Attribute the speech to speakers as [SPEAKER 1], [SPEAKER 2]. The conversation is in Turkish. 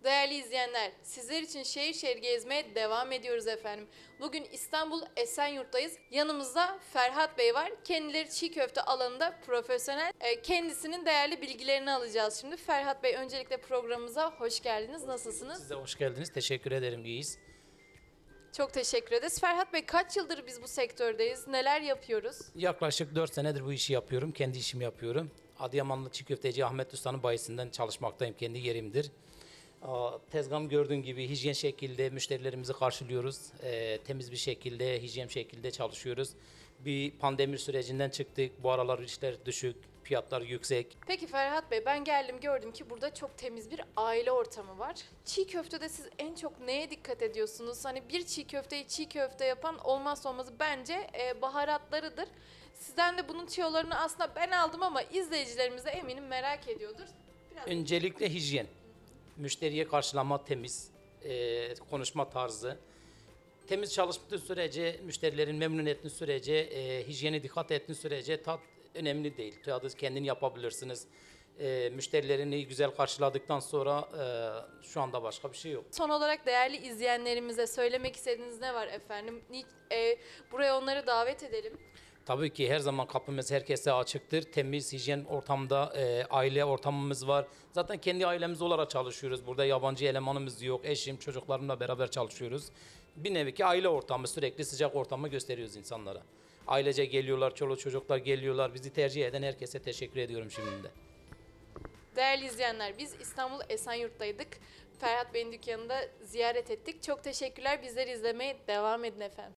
[SPEAKER 1] Değerli izleyenler, sizler için şehir şehir gezmeye devam ediyoruz efendim. Bugün İstanbul Esenyurt'tayız. Yanımızda Ferhat Bey var. Kendileri çiğ köfte alanında profesyonel. Kendisinin değerli bilgilerini alacağız şimdi. Ferhat Bey, öncelikle programımıza hoş geldiniz. Nasılsınız?
[SPEAKER 2] Siz de hoş geldiniz. Teşekkür ederim. İyiyiz.
[SPEAKER 1] Çok teşekkür ederiz. Ferhat Bey, kaç yıldır biz bu sektördeyiz? Neler yapıyoruz?
[SPEAKER 2] Yaklaşık 4 senedir bu işi yapıyorum. Kendi işimi yapıyorum. Adıyamanlı çiğ köfteci Ahmet Usta'nın bayisinden çalışmaktayım. Kendi yerimdir. Tezgahım gördüğün gibi hijyen şekilde müşterilerimizi karşılıyoruz. Temiz bir şekilde, hijyen şekilde çalışıyoruz. Bir pandemi sürecinden çıktık. Bu aralar işler düşük, fiyatlar yüksek.
[SPEAKER 1] Peki Ferhat Bey, ben geldim gördüm ki burada çok temiz bir aile ortamı var. Çiğ köftede siz en çok neye dikkat ediyorsunuz? Hani bir çiğ köfteyi çiğ köfte yapan olmazsa olmazı bence baharatlarıdır. Sizden de bunun tüyolarını aslında ben aldım ama izleyicilerimiz de eminim merak ediyordur.
[SPEAKER 2] Öncelikle hijyen. Müşteriye karşılama temiz, konuşma tarzı. Temiz çalıştığı sürece, müşterilerin memnun ettiği sürece, hijyene dikkat ettiği sürece tat önemli değil. Tadı kendini yapabilirsiniz. Müşterilerini güzel karşıladıktan sonra şu anda başka bir şey yok.
[SPEAKER 1] Son olarak değerli izleyenlerimize söylemek istediğiniz ne var efendim? Buraya onları davet edelim.
[SPEAKER 2] Tabii ki her zaman kapımız herkese açıktır. Temiz, hijyen ortamda aile ortamımız var. Zaten kendi ailemiz olarak çalışıyoruz. Burada yabancı elemanımız yok. Eşim, çocuklarımla beraber çalışıyoruz. Bir nevi ki aile ortamı, sürekli sıcak ortamı gösteriyoruz insanlara. Ailece geliyorlar, çoluk çocuklar geliyorlar. Bizi tercih eden herkese teşekkür ediyorum şimdiden.
[SPEAKER 1] Değerli izleyenler, biz İstanbul Esenyurt'taydık. Ferhat Bey'in dükkanında ziyaret ettik. Çok teşekkürler. Bizleri izlemeye devam edin efendim.